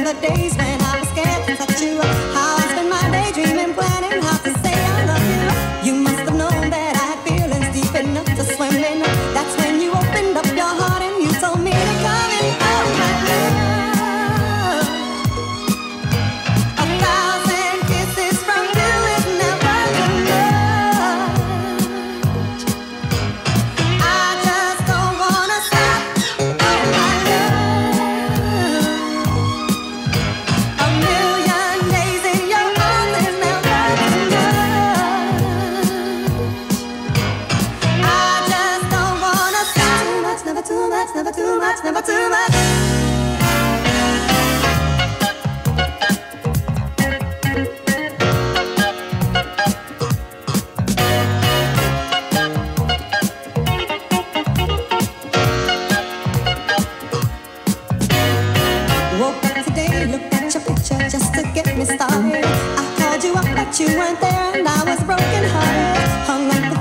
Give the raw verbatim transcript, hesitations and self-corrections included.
the days when I was scared to touch you. How I spent my day dreaming, planning how to say I love you. You must have known that I had feelings deep enough to swim in. That's when you opened up your heart and you told me to come in. Oh my love, a thousand kisses from you is never enough. I just don't wanna stop. Oh my love, a million days in your arms is never enough. I just don't wanna stop. Too much, never too much, never too much, never too much. Woke up today, looked at your picture just to get me started. I called you up, but you weren't there, and I was broken hearted. Hung up the